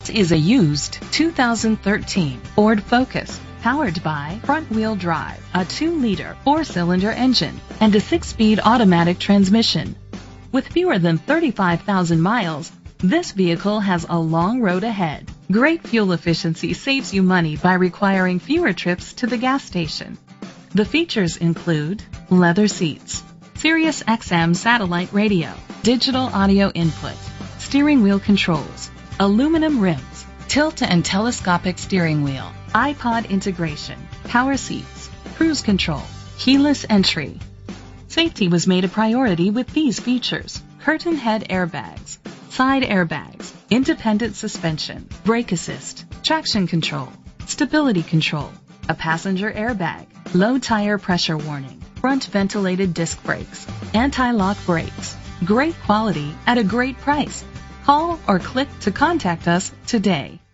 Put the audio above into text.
Is a used 2013 Ford Focus, powered by front-wheel drive, a 2-liter 4-cylinder engine, and a 6-speed automatic transmission. With fewer than 35,000 miles, this vehicle has a long road ahead. Great fuel efficiency saves you money by requiring fewer trips to the gas station. The features include leather seats, Sirius XM satellite radio, digital audio input, steering wheel controls, aluminum rims, tilt and telescopic steering wheel, iPod integration, power seats, cruise control, keyless entry. Safety was made a priority with these features: curtain head airbags, side airbags, independent suspension, brake assist, traction control, stability control, a passenger airbag, low tire pressure warning, front ventilated disc brakes, anti-lock brakes. Great quality at a great price. Call or click to contact us today.